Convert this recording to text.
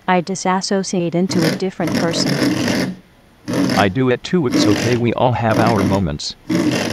I disassociate into a different person. I do it too. It's okay, we all have our moments.